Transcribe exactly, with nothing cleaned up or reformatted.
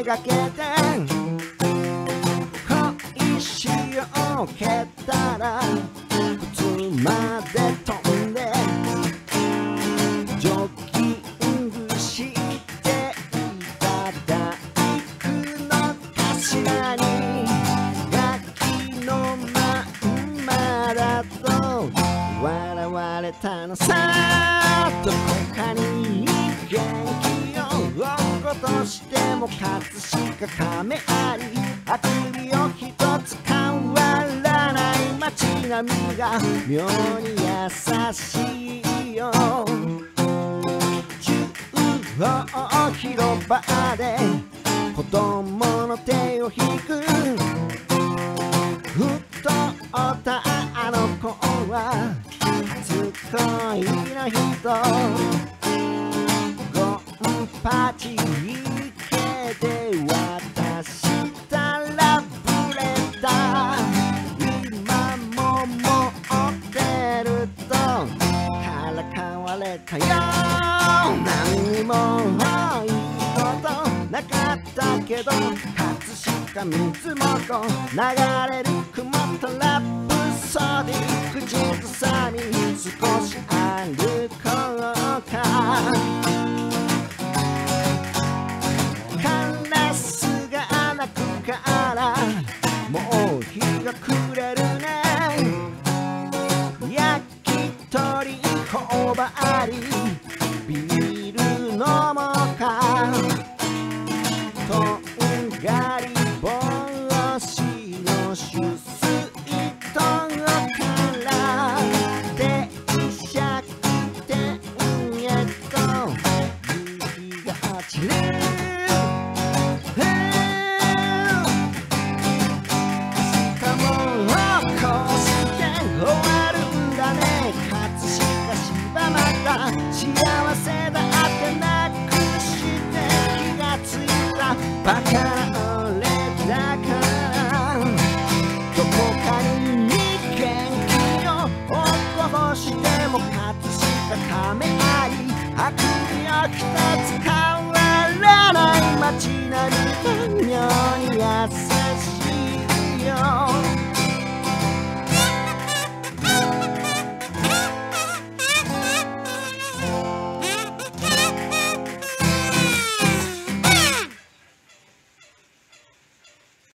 がけて小石を蹴ったら靴まで飛んでジョギングしていた大工の頭にガキのまんまだと笑われたのさ。どこかに元気を落っことしても葛飾亀有あくびを一つ変わらない街並みが妙に優しいよ。中央広場で子供の手を引く太ったあの子は初恋の人ゴンパチ池で渡したらブレた。今も持ってるとからかわれたよ。何にもいいことなかったけど葛飾水元流れる雲とラプソディ口ずさみ少し歩こうか。カラスが鳴くからもう日が暮れるね。焼き鳥頬張りビール飲もうか。とんがり帽子の出水筒から電車来てんへと夕日が落ちる。明日もこうして終わるんだね。葛飾柴又幸せだってなくして気がついたバカな俺だから。どこかに元気を落っこしても葛飾亀有あくびを一つ変わらない街並み